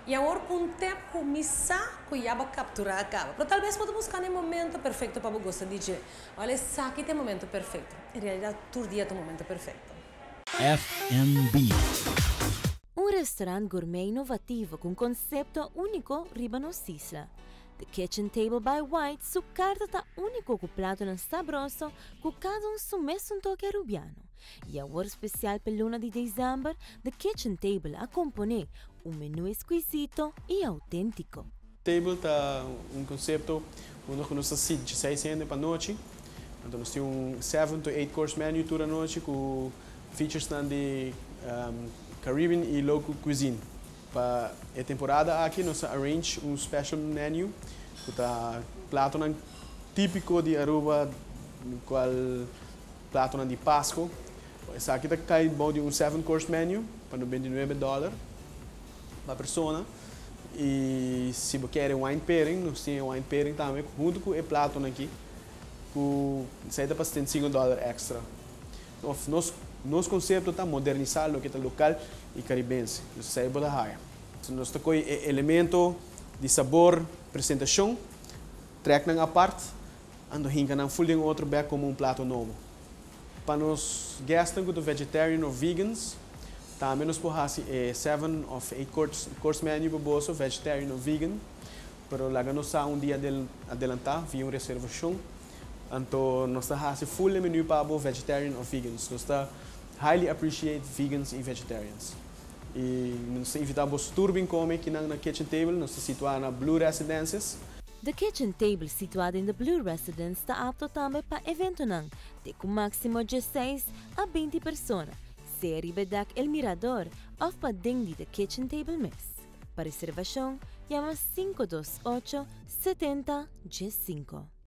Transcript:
E agora com o tempo começar que já vai capturar acaba. Mas talvez pode buscar o momento perfeito para você dizer, olha, sabe que tem momento perfeito. Em realidade, todo dia tem momento perfeito. FNB. Um restaurante gourmet inovativo com conceito único riba no Sisla. The Kitchen Table by White, su carta tá único com prato não sabroso, com cada um sumesso um toque rubiano. E a hora especial per luna di dezembro, The Kitchen Table a componer um menu exquisito e autêntico. Table tá conceito onde nós assistimos de 600 para a noite. Então nós temos 7 to 8 course menu toda a noite com features de Caribbean e local cuisine. Para a temporada aqui nós arrange special menu com prato típico de Aruba, qual prato de Páscoa. Essa aqui cai de 7 course menu para $99 para pessoa. E se você quer wine pairing, nós temos wine pairing também junto com o prato aqui com $75 extra. Nosso conceito está modernizar o que é local e caribense. Nós saímos da raia. Nós temos elemento de sabor, apresentação, track na parte, ando hinca na full outro bag como prato novo. Para os guests que são vegetarian ou vegans, também nós podemos 7 of 8 course menu para você, vegetarian ou vegan. Pero lá nós dia adelantar via reservação. Então nós temos full menu para vegetarian ou vegans. Nós highly appreciate vegans e vegetarians. E nós invitamos turbin come aqui na Kitchen Table, nós estamos situados na Blue Residences. The Kitchen Table, situada em The Blue Residence, está apto também para evento de com máximo de 6 a 20 pessoas. Se arriba El Mirador, ou para dentro de The Kitchen Table Mess. Para reservação, llama 528 70 G5.